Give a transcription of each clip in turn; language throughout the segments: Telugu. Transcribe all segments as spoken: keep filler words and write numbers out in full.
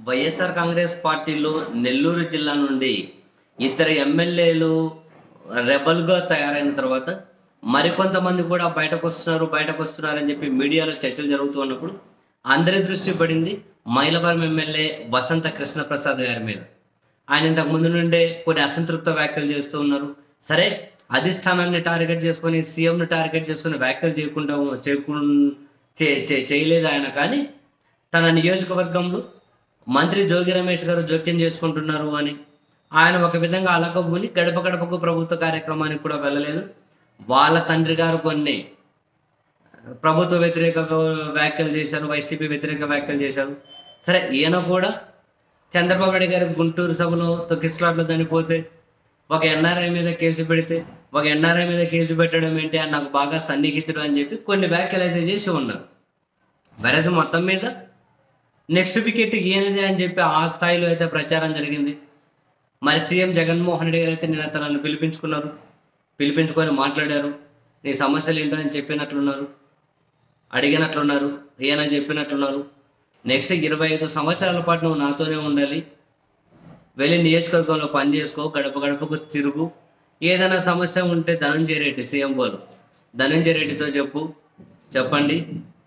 వైఎస్ఆర్ కాంగ్రెస్ పార్టీలో నెల్లూరు జిల్లా నుండి ఇద్దరు ఎమ్మెల్యేలు రెబల్గా తయారైన తర్వాత మరికొంతమంది కూడా బయటకు వస్తున్నారు బయటకు వస్తున్నారు అని చెప్పి మీడియాలో చర్చలు జరుగుతూ ఉన్నప్పుడు అందరి దృష్టి పడింది మైలవరం ఎమ్మెల్యే వసంత కృష్ణప్రసాద్ గారి మీద. ఆయన ఇంతకు ముందు నుండే కొన్ని అసంతృప్త వ్యాఖ్యలు చేస్తూ ఉన్నారు. సరే, అధిష్టానాన్ని టార్గెట్ చేసుకొని సీఎంను టార్గెట్ చేసుకుని వ్యాఖ్యలు చేయకుండా చేయకుండా చేయలేదు ఆయన. కానీ తన నియోజకవర్గంలో మంత్రి జోగి రమేష్ గారు జోక్యం చేసుకుంటున్నారు అని ఆయన ఒక విధంగా అలకబూని గడప గడపకు ప్రభుత్వ కార్యక్రమానికి కూడా వెళ్ళలేదు. వాళ్ళ తండ్రి గారు కొన్ని ప్రభుత్వ వ్యతిరేక వ్యాఖ్యలు చేశారు, వైసీపీ వ్యతిరేక వ్యాఖ్యలు చేశారు. సరే, ఈయన కూడా చంద్రబాబు నాయుడు గారి గుంటూరు సభలో తొక్కిస్లాట్లో చనిపోతే ఒక ఎన్ఆర్ఐ మీద కేసు పెడితే ఒక ఎన్ఆర్ఐ మీద కేసు పెట్టడం ఏంటి అని నాకు బాగా సన్నిహితుడు అని చెప్పి కొన్ని వ్యాఖ్యలు అయితే చేసి ఉన్నారు. వెరసి మొత్తం మీద నెక్స్ట్ వికెట్ ఈయనదే అని చెప్పి ఆ స్థాయిలో అయితే ప్రచారం జరిగింది. మరి సీఎం జగన్మోహన్ రెడ్డి గారు అయితే నిన్న తనను పిలిపించుకున్నారు, పిలిపించుకొని మాట్లాడారు. నీ సమస్యలు ఏంటో అని చెప్పినట్లున్నారు, అడిగినట్లున్నారు, ఈయన చెప్పినట్లున్నారు. నెక్స్ట్ ఇరవై ఐదు సంవత్సరాల పాటు నువ్వు నాతోనే ఉండాలి, వెళ్ళి నియోజకవర్గంలో పని చేసుకో, గడప గడపకు తిరుగు, ఏదైనా సమస్య ఉంటే ధనంజయ రెడ్డి సీఎం వాళ్ళు ధనంజయ రెడ్డితో చెప్పు, చెప్పండి.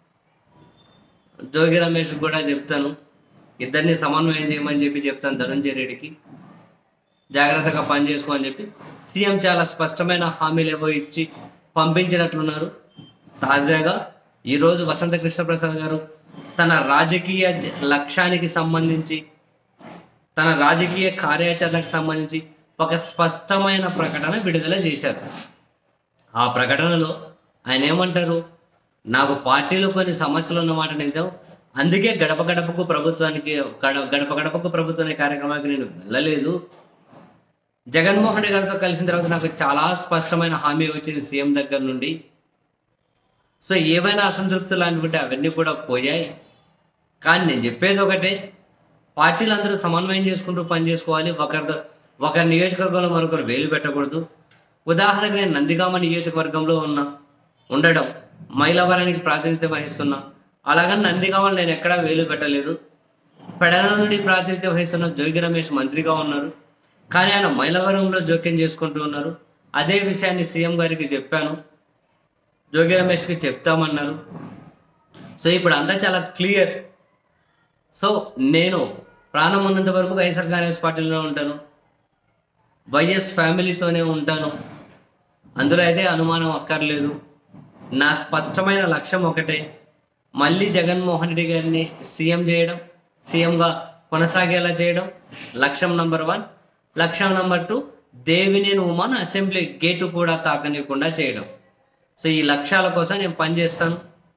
జోగి రమేష్ కూడా చెప్తాను, ఇద్దరిని సమన్వయం చేయమని చెప్పి చెప్తాను ధనంజయ రెడ్డికి, జాగ్రత్తగా పని చేసుకో అని చెప్పి సీఎం చాలా స్పష్టమైన హామీలు ఏవో ఇచ్చి పంపించినట్లున్నారు. తాజాగా ఈరోజు వసంత కృష్ణప్రసాద్ గారు తన రాజకీయ లక్ష్యానికి సంబంధించి తన రాజకీయ కార్యాచరణకు సంబంధించి ఒక స్పష్టమైన ప్రకటన విడుదల చేశారు. ఆ ప్రకటనలో ఆయన ఏమంటారు, నాకు పార్టీలో కొన్ని సమస్యలు ఉన్నమాట నిజం, అందుకే గడప గడపకు ప్రభుత్వానికి గడప గడపకు ప్రభుత్వానికి కార్యక్రమానికి నేను వెళ్ళలేదు. జగన్మోహన్ రెడ్డి గారితో కలిసిన తర్వాత నాకు చాలా స్పష్టమైన హామీ వచ్చింది సీఎం దగ్గర నుండి. సో ఏవైనా అసంతృప్తులు అనుకుంటే అవన్నీ కూడా పోయాయి. కానీ నేను చెప్పేది ఒకటే, పార్టీలు అందరూ సమన్వయం చేసుకుంటూ పని చేసుకోవాలి. ఒకరి ఒకరి నియోజకవర్గంలో మరొకరు వేలు పెట్టకూడదు. ఉదాహరణకు నేను నందిగామ నియోజకవర్గంలో ఉన్నా ఉండడం, మైలవరానికి ప్రాతినిధ్యం వహిస్తున్నా, అలాగని నందిగామలో నేను ఎక్కడా వేలు పెట్టలేదు. పెడన నుండి ప్రాతినిధ్యం వహిస్తున్న జోగి రమేష్ మంత్రిగా ఉన్నారు, కానీ ఆయన మైలవరంలో జోక్యం చేసుకుంటూ ఉన్నారు. అదే విషయాన్ని సీఎం గారికి చెప్పాను, జోగి రమేష్కి చెప్తామన్నారు. సో ఇప్పుడు అంతా చాలా క్లియర్. సో నేను ప్రాణం ఉన్నంత వరకు వైఎస్ఆర్ కాంగ్రెస్ పార్టీలో ఉంటాను, వైఎస్ ఫ్యామిలీతోనే ఉంటాను, అందులో అయితే అనుమానం అక్కర్లేదు. నా స్పష్టమైన లక్ష్యం ఒకటే, మళ్ళీ జగన్మోహన్ రెడ్డి గారిని సీఎం చేయడం, సీఎంగా కొనసాగేలా చేయడం లక్ష్యం నంబర్ వన్. లక్ష్యం నంబర్ టూ, దేవినేని ఉమాను అసెంబ్లీ గేటు కూడా తాకనీయకుండా చేయడం. సో ఈ లక్ష్యాల కోసం నేను పనిచేస్తాను,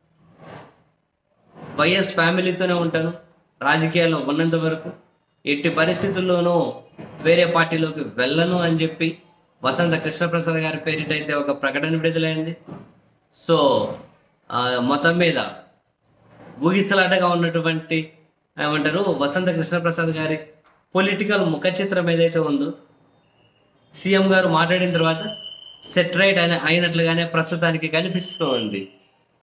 వైఎస్ ఫ్యామిలీతోనే ఉంటాను, రాజకీయాల్లో ఉన్నంత వరకు ఎట్టి పరిస్థితుల్లోనూ వేరే పార్టీలోకి వెళ్ళను అని చెప్పి వసంత కృష్ణప్రసాద్ గారి పేరిట అయితే ఒక ప్రకటన విడుదలైంది. సో మొత్తం మీద ఊగిసలాటగా ఉన్నటువంటి ఏమంటారు వసంత కృష్ణప్రసాద్ గారి పొలిటికల్ ముఖ చిత్రం ఏదైతే ఉందో సీఎం గారు మాట్లాడిన తర్వాత సెటరైట్ అని అయినట్లుగానే ప్రస్తుతానికి కనిపిస్తూ ఉంది.